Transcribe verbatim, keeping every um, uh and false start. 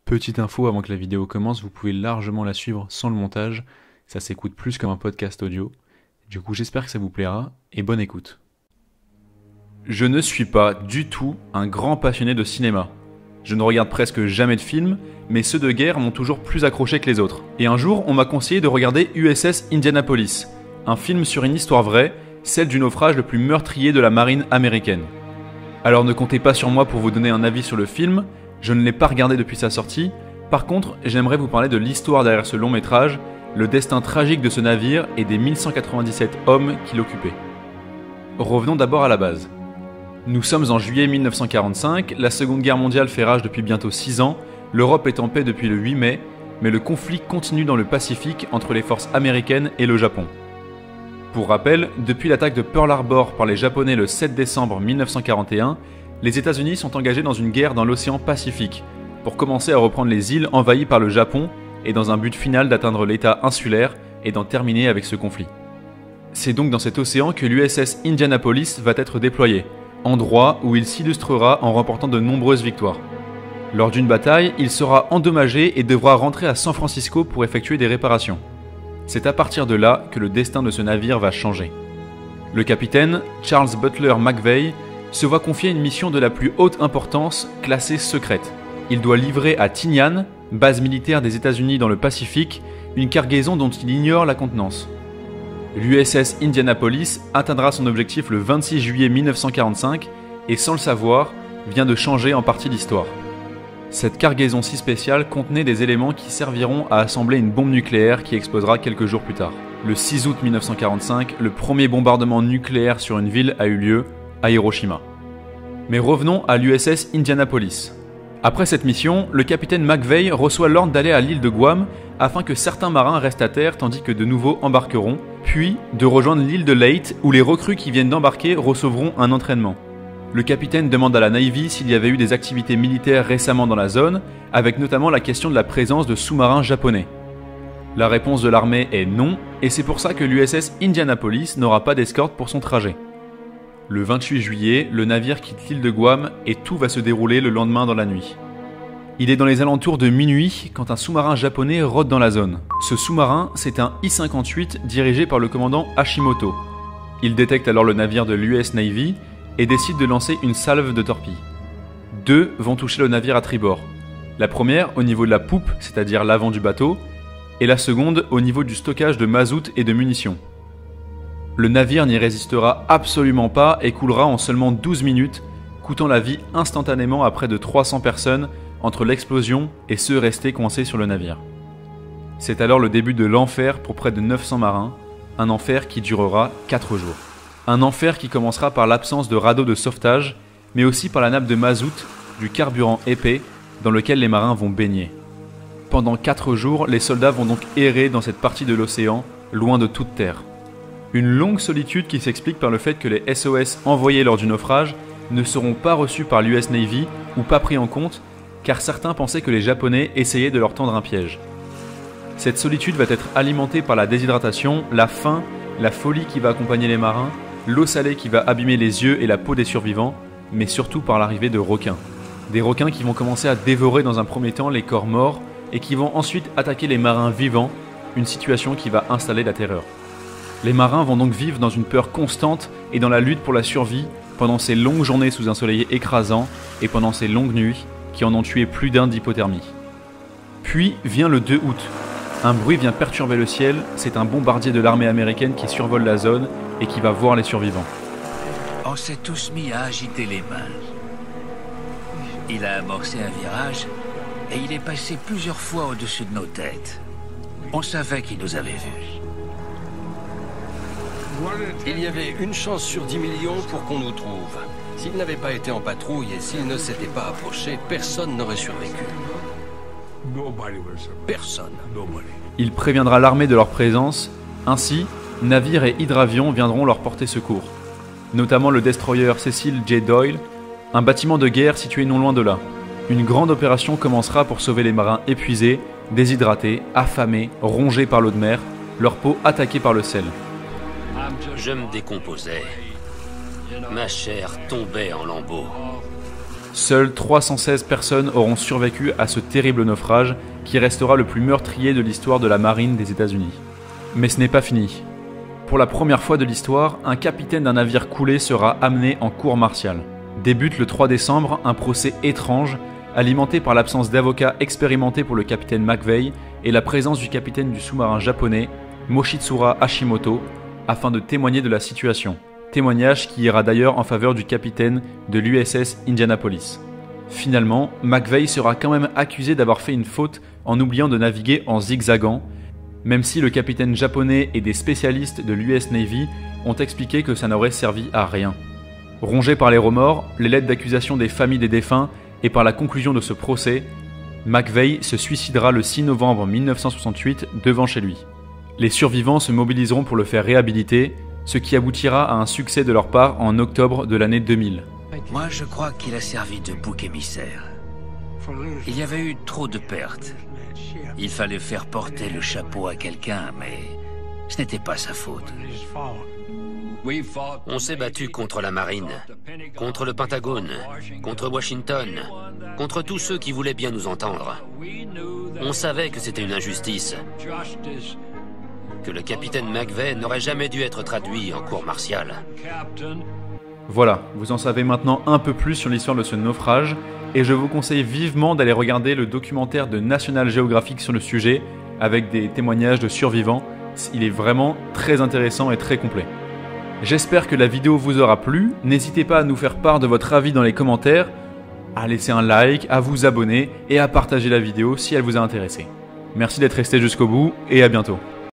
Petite info avant que la vidéo commence, vous pouvez largement la suivre sans le montage, ça s'écoute plus comme un podcast audio. Du coup j'espère que ça vous plaira, et bonne écoute. Je ne suis pas du tout un grand passionné de cinéma. Je ne regarde presque jamais de films, mais ceux de guerre m'ont toujours plus accroché que les autres. Et un jour, on m'a conseillé de regarder U S S Indianapolis, un film sur une histoire vraie, celle du naufrage le plus meurtrier de la marine américaine. Alors ne comptez pas sur moi pour vous donner un avis sur le film, je ne l'ai pas regardé depuis sa sortie. Par contre, j'aimerais vous parler de l'histoire derrière ce long métrage, le destin tragique de ce navire et des mille cent quatre-vingt-dix-sept hommes qui l'occupaient. Revenons d'abord à la base. Nous sommes en juillet mille neuf cent quarante-cinq, la Seconde Guerre mondiale fait rage depuis bientôt six ans, l'Europe est en paix depuis le huit mai, mais le conflit continue dans le Pacifique entre les forces américaines et le Japon. Pour rappel, depuis l'attaque de Pearl Harbor par les Japonais le sept décembre mille neuf cent quarante et un, les États-Unis sont engagés dans une guerre dans l'océan Pacifique, pour commencer à reprendre les îles envahies par le Japon et dans un but final d'atteindre l'état insulaire et d'en terminer avec ce conflit. C'est donc dans cet océan que l'U S S Indianapolis va être déployé, endroit où il s'illustrera en remportant de nombreuses victoires. Lors d'une bataille, il sera endommagé et devra rentrer à San Francisco pour effectuer des réparations. C'est à partir de là que le destin de ce navire va changer. Le capitaine, Charles Butler McVeigh, se voit confier une mission de la plus haute importance, classée secrète. Il doit livrer à Tinian, base militaire des États-Unis dans le Pacifique, une cargaison dont il ignore la contenance. L'U S S Indianapolis atteindra son objectif le vingt-six juillet mille neuf cent quarante-cinq et, sans le savoir, vient de changer en partie l'histoire. Cette cargaison si spéciale contenait des éléments qui serviront à assembler une bombe nucléaire qui explosera quelques jours plus tard. Le six août mille neuf cent quarante-cinq, le premier bombardement nucléaire sur une ville a eu lieu, à Hiroshima. Mais revenons à l'U S S Indianapolis. Après cette mission, le capitaine McVeigh reçoit l'ordre d'aller à l'île de Guam afin que certains marins restent à terre tandis que de nouveaux embarqueront, puis de rejoindre l'île de Leyte où les recrues qui viennent d'embarquer recevront un entraînement. Le capitaine demande à la Navy s'il y avait eu des activités militaires récemment dans la zone, avec notamment la question de la présence de sous-marins japonais. La réponse de l'armée est non, et c'est pour ça que l'U S S Indianapolis n'aura pas d'escorte pour son trajet. Le vingt-huit juillet, le navire quitte l'île de Guam et tout va se dérouler le lendemain dans la nuit. Il est dans les alentours de minuit quand un sous-marin japonais rôde dans la zone. Ce sous-marin, c'est un I cinquante-huit dirigé par le commandant Hashimoto. Il détecte alors le navire de l'U S Navy et décide de lancer une salve de torpilles. Deux vont toucher le navire à tribord. La première au niveau de la poupe, c'est-à-dire l'avant du bateau, et la seconde au niveau du stockage de mazout et de munitions. Le navire n'y résistera absolument pas et coulera en seulement douze minutes, coûtant la vie instantanément à près de trois cents personnes entre l'explosion et ceux restés coincés sur le navire. C'est alors le début de l'enfer pour près de neuf cents marins, un enfer qui durera quatre jours. Un enfer qui commencera par l'absence de radeaux de sauvetage, mais aussi par la nappe de mazout, du carburant épais, dans lequel les marins vont baigner. Pendant quatre jours, les soldats vont donc errer dans cette partie de l'océan, loin de toute terre. Une longue solitude qui s'explique par le fait que les S O S envoyés lors du naufrage ne seront pas reçus par l'U S Navy ou pas pris en compte, car certains pensaient que les Japonais essayaient de leur tendre un piège. Cette solitude va être alimentée par la déshydratation, la faim, la folie qui va accompagner les marins, l'eau salée qui va abîmer les yeux et la peau des survivants, mais surtout par l'arrivée de requins. Des requins qui vont commencer à dévorer dans un premier temps les corps morts et qui vont ensuite attaquer les marins vivants, une situation qui va installer la terreur. Les marins vont donc vivre dans une peur constante et dans la lutte pour la survie pendant ces longues journées sous un soleil écrasant et pendant ces longues nuits qui en ont tué plus d'un d'hypothermie. Puis vient le deux août. Un bruit vient perturber le ciel, c'est un bombardier de l'armée américaine qui survole la zone et qui va voir les survivants. On s'est tous mis à agiter les mains. Il a amorcé un virage et il est passé plusieurs fois au-dessus de nos têtes. On savait qu'il nous avait vus. Il y avait une chance sur dix millions pour qu'on nous trouve. S'il n'avait pas été en patrouille et s'il ne s'était pas approché, personne n'aurait survécu. Personne. Il préviendra l'armée de leur présence. Ainsi, navires et hydravions viendront leur porter secours. Notamment le destroyer Cecil J. Doyle, un bâtiment de guerre situé non loin de là. Une grande opération commencera pour sauver les marins épuisés, déshydratés, affamés, rongés par l'eau de mer, leur peau attaquée par le sel. Je me décomposais. Ma chair tombait en lambeaux. Seules trois cent seize personnes auront survécu à ce terrible naufrage qui restera le plus meurtrier de l'histoire de la marine des États-Unis. Mais ce n'est pas fini. Pour la première fois de l'histoire, un capitaine d'un navire coulé sera amené en cour martiale. Débute le trois décembre un procès étrange, alimenté par l'absence d'avocats expérimentés pour le capitaine McVeigh et la présence du capitaine du sous-marin japonais, Moshitsura Hashimoto, afin de témoigner de la situation. Témoignage qui ira d'ailleurs en faveur du capitaine de l'U S S Indianapolis. Finalement, McVeigh sera quand même accusé d'avoir fait une faute en oubliant de naviguer en zigzagant, même si le capitaine japonais et des spécialistes de l'U S Navy ont expliqué que ça n'aurait servi à rien. Rongé par les remords, les lettres d'accusation des familles des défunts et par la conclusion de ce procès, McVeigh se suicidera le six novembre mille neuf cent soixante-huit devant chez lui. Les survivants se mobiliseront pour le faire réhabiliter, ce qui aboutira à un succès de leur part en octobre de l'année deux mille. Moi, je crois qu'il a servi de bouc émissaire. Il y avait eu trop de pertes. Il fallait faire porter le chapeau à quelqu'un, mais ce n'était pas sa faute. On s'est battu contre la marine, contre le Pentagone, contre Washington, contre tous ceux qui voulaient bien nous entendre. On savait que c'était une injustice, que le capitaine McVeigh n'aurait jamais dû être traduit en cour martiale. Voilà, vous en savez maintenant un peu plus sur l'histoire de ce naufrage, et je vous conseille vivement d'aller regarder le documentaire de National Geographic sur le sujet, avec des témoignages de survivants. Il est vraiment très intéressant et très complet. J'espère que la vidéo vous aura plu, n'hésitez pas à nous faire part de votre avis dans les commentaires, à laisser un like, à vous abonner et à partager la vidéo si elle vous a intéressé. Merci d'être resté jusqu'au bout et à bientôt.